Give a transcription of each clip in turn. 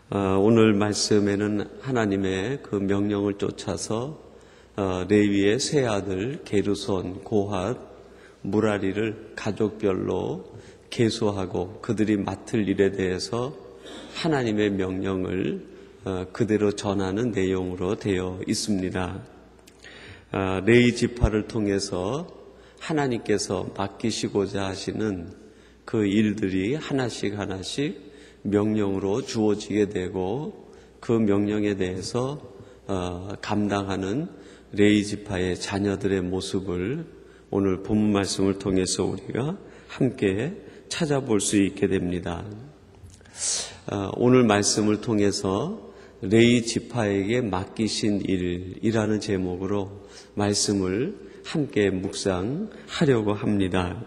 오늘 말씀에는 하나님의 그 명령을 쫓아서 레위의 세 아들 게르손, 고핫, 무라리를 가족별로 계수하고 그들이 맡을 일에 대해서 하나님의 명령을 그대로 전하는 내용으로 되어 있습니다. 레위 지파를 통해서 하나님께서 맡기시고자 하시는 그 일들이 하나씩 명령으로 주어지게 되고 그 명령에 대해서 감당하는 레위 지파의 자녀들의 모습을 오늘 본문 말씀을 통해서 우리가 함께 찾아볼 수 있게 됩니다. 오늘 말씀을 통해서 레위 지파에게 맡기신 일이라는 제목으로 말씀을 함께 묵상하려고 합니다.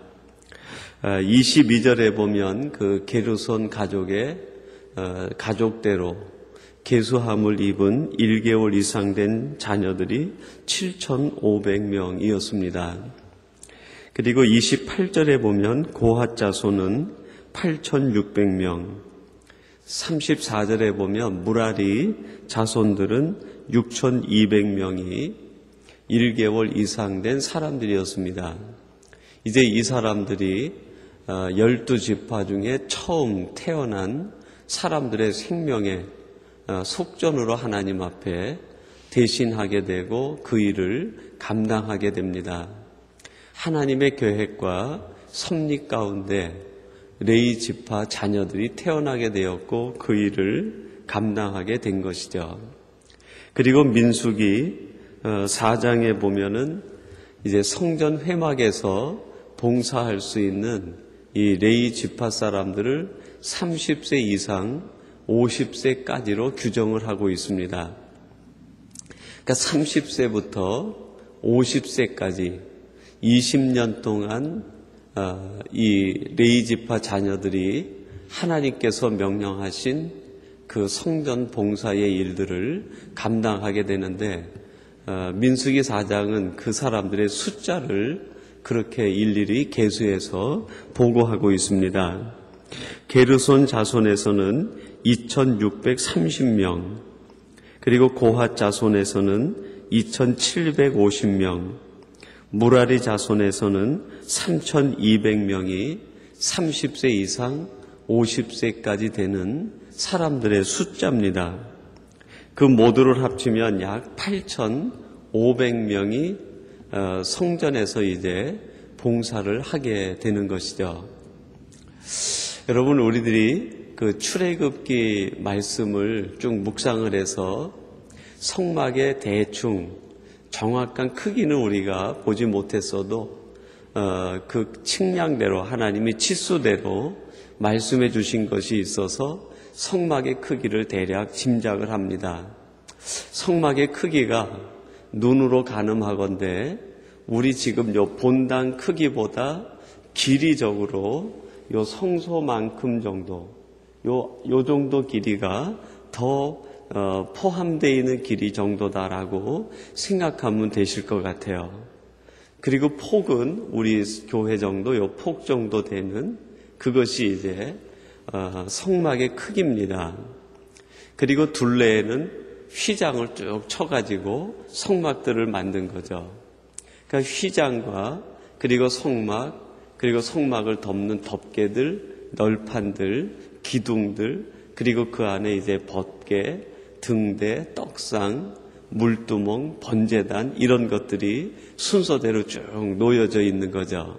22절에 보면 그 게르손 가족의 가족대로 계수함을 입은 1개월 이상 된 자녀들이 7,500명이었습니다. 그리고 28절에 보면 고핫 자손은 8,600명, 34절에 보면 무라리 자손들은 6,200명이 1개월 이상 된 사람들이었습니다. 이제 이 사람들이 12지파 중에 처음 태어난 사람들의 생명의 속전으로 하나님 앞에 대신하게 되고 그 일을 감당하게 됩니다. 하나님의 계획과 섭리 가운데 레위 지파 자녀들이 태어나게 되었고 그 일을 감당하게 된 것이죠. 그리고 민수기 4장에 보면은 이제 성전 회막에서 봉사할 수 있는 이 레위 지파 사람들을 30세 이상 50세까지로 규정을 하고 있습니다. 그러니까 30세부터 50세까지 20년 동안 이 레위 지파 자녀들이 하나님께서 명령하신 그 성전 봉사의 일들을 감당하게 되는데 민수기 4장은 그 사람들의 숫자를 그렇게 일일이 계수해서 보고하고 있습니다. 게르손 자손에서는 2,630명, 그리고 고핫 자손에서는 2,750명, 무라리 자손에서는 3,200명이 30세 이상 50세까지 되는 사람들의 숫자입니다. 그 모두를 합치면 약 8,500명이 성전에서 이제 봉사를 하게 되는 것이죠. 여러분, 우리들이 그 출애굽기 말씀을 쭉 묵상을 해서 성막의 대충 정확한 크기는 우리가 보지 못했어도 그 측량대로 하나님이 치수대로 말씀해 주신 것이 있어서 성막의 크기를 대략 짐작을 합니다. 성막의 크기가 눈으로 가늠하건대 우리 지금 요 본당 크기보다 길이적으로 요 성소만큼 정도, 요 정도 길이가 더 포함되어 있는 길이 정도다라고 생각하면 되실 것 같아요. 그리고 폭은 우리 교회 정도, 요 폭 정도 되는 그것이 이제 성막의 크기입니다. 그리고 둘레에는 휘장을 쭉 쳐가지고 성막들을 만든 거죠. 그러니까 휘장과 그리고 성막, 그리고 성막을 덮는 덮개들, 널판들, 기둥들, 그리고 그 안에 이제 벗개, 등대, 떡상, 물두멍, 번제단 이런 것들이 순서대로 쭉 놓여져 있는 거죠.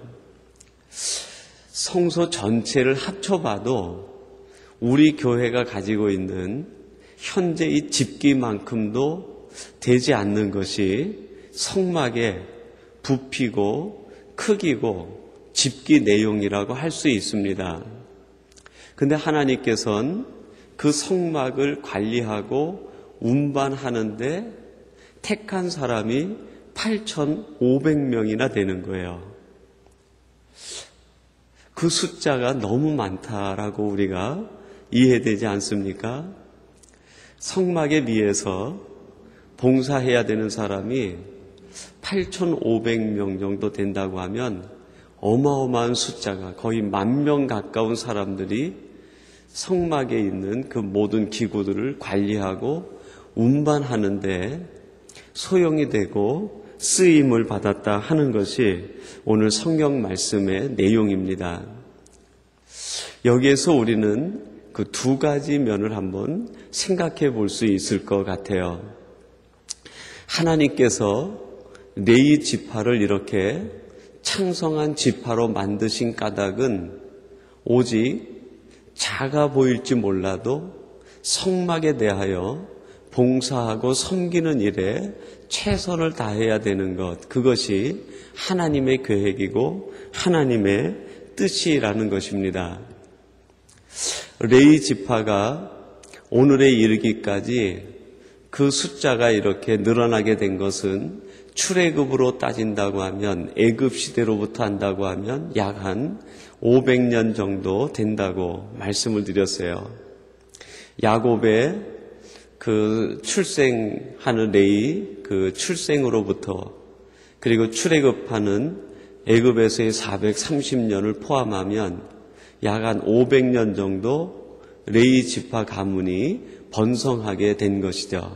성소 전체를 합쳐봐도 우리 교회가 가지고 있는 현재 이 집기만큼도 되지 않는 것이 성막의 부피고 크기고 집기 내용이라고 할 수 있습니다. 그런데 하나님께서는 그 성막을 관리하고 운반하는데 택한 사람이 8,500명이나 되는 거예요. 그 숫자가 너무 많다라고 우리가 이해되지 않습니까? 성막에 비해서 봉사해야 되는 사람이 8,500명 정도 된다고 하면 어마어마한 숫자가 거의 10,000명 가까운 사람들이 성막에 있는 그 모든 기구들을 관리하고 운반하는데 소용이 되고 쓰임을 받았다 하는 것이 오늘 성경 말씀의 내용입니다. 여기에서 우리는 그 두 가지 면을 한번 생각해 볼 수 있을 것 같아요. 하나님께서 레위 지파를 이렇게 창성한 지파로 만드신 까닭은 오직 작아 보일지 몰라도 성막에 대하여 봉사하고 섬기는 일에 최선을 다해야 되는 것, 그것이 하나님의 계획이고 하나님의 뜻이라는 것입니다. 레위 지파가 오늘에 이르기까지 그 숫자가 이렇게 늘어나게 된 것은 출애굽으로 따진다고 하면, 애굽 시대로부터 한다고 하면 약 한 500년 정도 된다고 말씀을 드렸어요. 야곱의 그 출생하는 레위, 그 출생으로부터, 그리고 출애굽하는 애굽에서의 430년을 포함하면 약 한 500년 정도 레위 지파 가문이 번성하게 된 것이죠.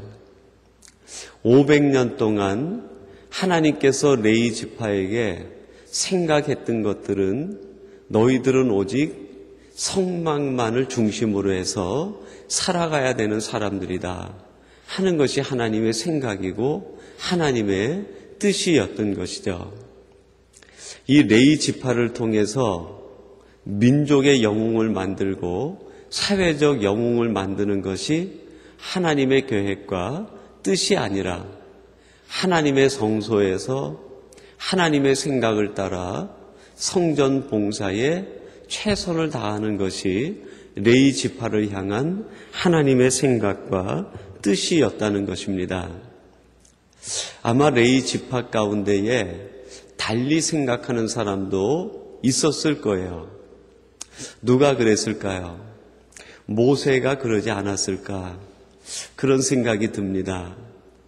500년 동안 하나님께서 레위 지파에게 생각했던 것들은 너희들은 오직 성막만을 중심으로 해서 살아가야 되는 사람들이다 하는 것이 하나님의 생각이고 하나님의 뜻이었던 것이죠. 이 레위 지파를 통해서 민족의 영웅을 만들고 사회적 영웅을 만드는 것이 하나님의 계획과 뜻이 아니라 하나님의 성소에서 하나님의 생각을 따라 성전 봉사에 최선을 다하는 것이 레위 지파를 향한 하나님의 생각과 뜻이었다는 것입니다. 아마 레위 지파 가운데에 달리 생각하는 사람도 있었을 거예요. 누가 그랬을까요? 모세가 그러지 않았을까? 그런 생각이 듭니다.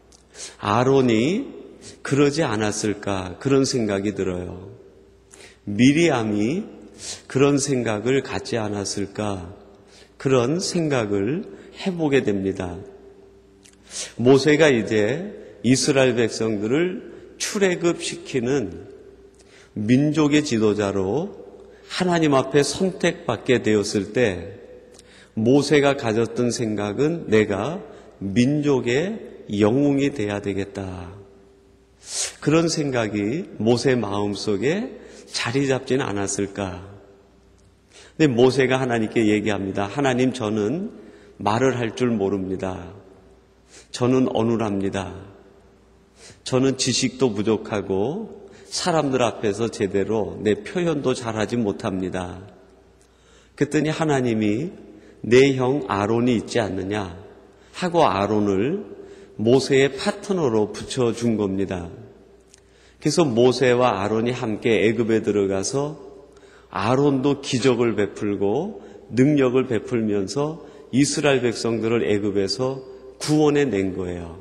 아론이 그러지 않았을까? 그런 생각이 들어요. 미리암이 그런 생각을 갖지 않았을까? 그런 생각을 해보게 됩니다. 모세가 이제 이스라엘 백성들을 출애굽시키는 민족의 지도자로 하나님 앞에 선택받게 되었을 때 모세가 가졌던 생각은 내가 민족의 영웅이 돼야 되겠다. 그런 생각이 모세 마음속에 자리 잡지는 않았을까? 근데 모세가 하나님께 얘기합니다. 하나님, 저는 말을 할 줄 모릅니다. 저는 어눌합니다. 저는 지식도 부족하고 사람들 앞에서 제대로 내 표현도 잘하지 못합니다. 그랬더니 하나님이 내 형 아론이 있지 않느냐 하고 아론을 모세의 파트너로 붙여준 겁니다. 그래서 모세와 아론이 함께 애굽에 들어가서 아론도 기적을 베풀고 능력을 베풀면서 이스라엘 백성들을 애굽에서 구원해 낸 거예요.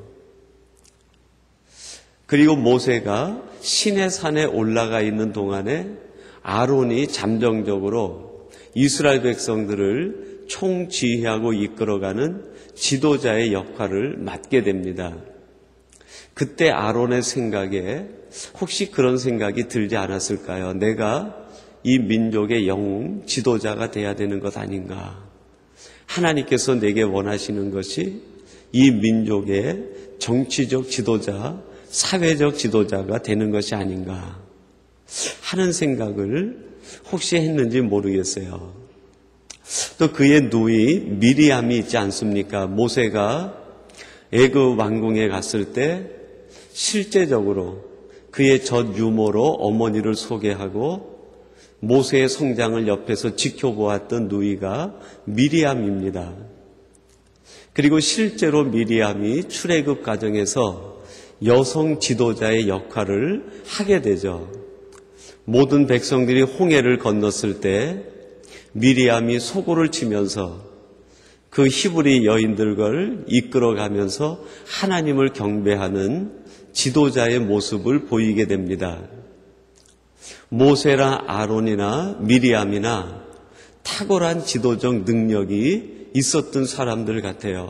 그리고 모세가 시내산에 올라가 있는 동안에 아론이 잠정적으로 이스라엘 백성들을 총지휘하고 이끌어가는 지도자의 역할을 맡게 됩니다. 그때 아론의 생각에 혹시 그런 생각이 들지 않았을까요? 내가 이 민족의 영웅 지도자가 돼야 되는 것 아닌가? 하나님께서 내게 원하시는 것이 이 민족의 정치적 지도자, 사회적 지도자가 되는 것이 아닌가 하는 생각을 혹시 했는지 모르겠어요. 또 그의 누이 미리암이 있지 않습니까? 모세가 애굽 왕궁에 갔을 때 실제적으로 그의 첫 유모로 어머니를 소개하고 모세의 성장을 옆에서 지켜보았던 누이가 미리암입니다. 그리고 실제로 미리암이 출애굽 과정에서 여성 지도자의 역할을 하게 되죠. 모든 백성들이 홍해를 건넜을 때 미리암이 소고를 치면서 그 히브리 여인들을 이끌어가면서 하나님을 경배하는 지도자의 모습을 보이게 됩니다. 모세나 아론이나 미리암이나 탁월한 지도적 능력이 있었던 사람들 같아요.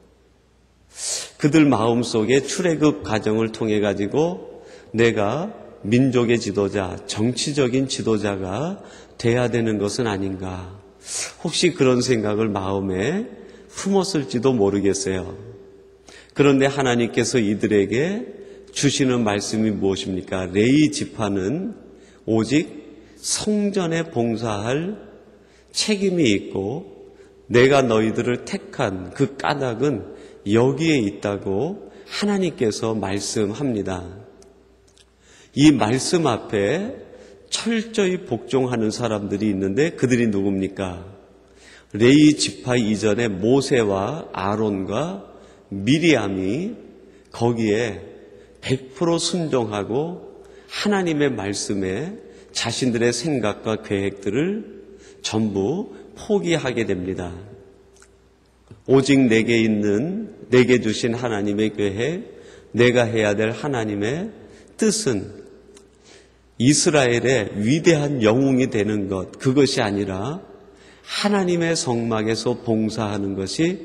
그들 마음속에 출애굽 과정을 통해 가지고 내가 민족의 지도자, 정치적인 지도자가 돼야 되는 것은 아닌가. 혹시 그런 생각을 마음에 품었을지도 모르겠어요. 그런데 하나님께서 이들에게 주시는 말씀이 무엇입니까? 레위 지파는 오직 성전에 봉사할 책임이 있고 내가 너희들을 택한 그 까닭은 여기에 있다고 하나님께서 말씀합니다. 이 말씀 앞에 철저히 복종하는 사람들이 있는데 그들이 누굽니까? 레위 지파 이전에 모세와 아론과 미리암이 거기에 100% 순종하고 하나님의 말씀에 자신들의 생각과 계획들을 전부 포기하게 됩니다. 오직 내게 주신 하나님의 계획, 내가 해야 될 하나님의 뜻은 이스라엘의 위대한 영웅이 되는 것, 그것이 아니라 하나님의 성막에서 봉사하는 것이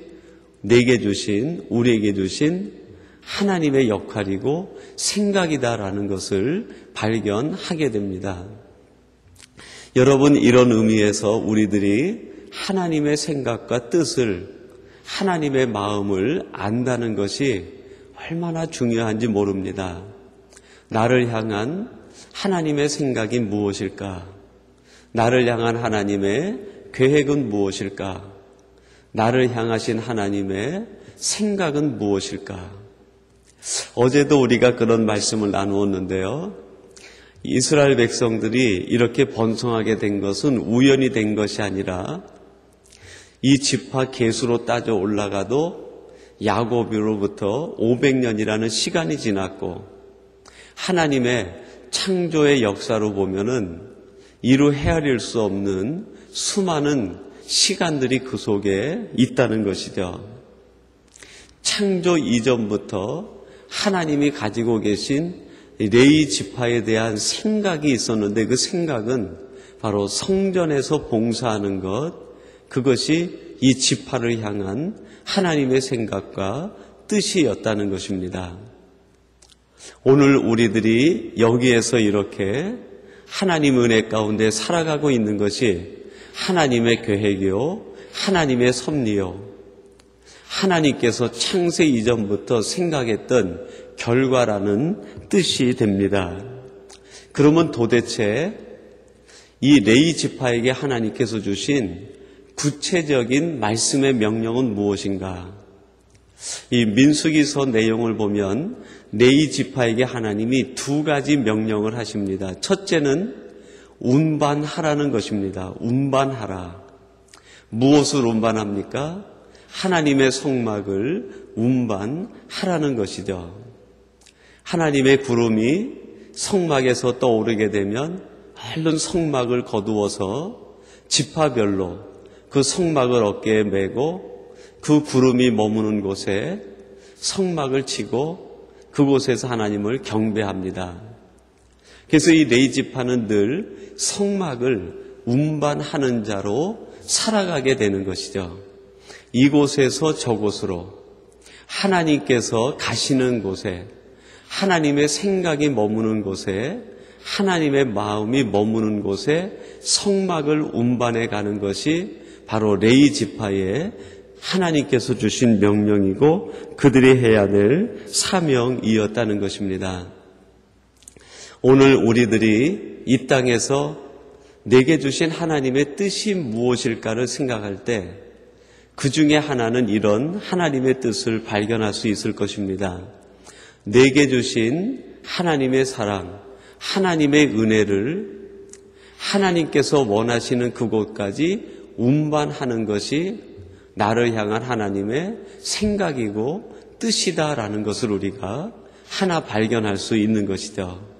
우리에게 주신 하나님의 역할이고 생각이다라는 것을 발견하게 됩니다. 여러분, 이런 의미에서 우리들이 하나님의 생각과 뜻을, 하나님의 마음을 안다는 것이 얼마나 중요한지 모릅니다. 나를 향한 하나님의 생각이 무엇일까? 나를 향한 하나님의 계획은 무엇일까? 나를 향하신 하나님의 생각은 무엇일까? 어제도 우리가 그런 말씀을 나누었는데요. 이스라엘 백성들이 이렇게 번성하게 된 것은 우연히 된 것이 아니라 이 지파 계수로 따져 올라가도 야곱으로부터 500년이라는 시간이 지났고 하나님의 창조의 역사로 보면은 이루 헤아릴 수 없는 수많은 시간들이 그 속에 있다는 것이죠. 창조 이전부터 하나님이 가지고 계신 레위 지파에 대한 생각이 있었는데 그 생각은 바로 성전에서 봉사하는 것, 그것이 이 지파를 향한 하나님의 생각과 뜻이었다는 것입니다. 오늘 우리들이 여기에서 이렇게 하나님 은혜 가운데 살아가고 있는 것이 하나님의 계획이요, 하나님의 섭리요, 하나님께서 창세 이전부터 생각했던 결과라는 뜻이 됩니다. 그러면 도대체 이 레위 지파에게 하나님께서 주신 구체적인 말씀의 명령은 무엇인가? 이 민수기서 내용을 보면 레위 지파에게 하나님이 두 가지 명령을 하십니다. 첫째는 운반하라는 것입니다. 운반하라. 무엇을 운반합니까? 하나님의 성막을 운반하라는 것이죠. 하나님의 구름이 성막에서 떠오르게 되면 얼른 성막을 거두어서 지파별로 그 성막을 어깨에 메고 그 구름이 머무는 곳에 성막을 치고 그곳에서 하나님을 경배합니다. 그래서 이 레위 지파는 늘 성막을 운반하는 자로 살아가게 되는 것이죠. 이곳에서 저곳으로 하나님께서 가시는 곳에, 하나님의 생각이 머무는 곳에, 하나님의 마음이 머무는 곳에 성막을 운반해 가는 것이 바로 레위 지파의 하나님께서 주신 명령이고 그들이 해야 될 사명이었다는 것입니다. 오늘 우리들이 이 땅에서 내게 주신 하나님의 뜻이 무엇일까를 생각할 때 그 중에 하나는 이런 하나님의 뜻을 발견할 수 있을 것입니다. 내게 주신 하나님의 사랑, 하나님의 은혜를 하나님께서 원하시는 그곳까지 운반하는 것이 나를 향한 하나님의 생각이고 뜻이다라는 것을 우리가 하나 발견할 수 있는 것이죠.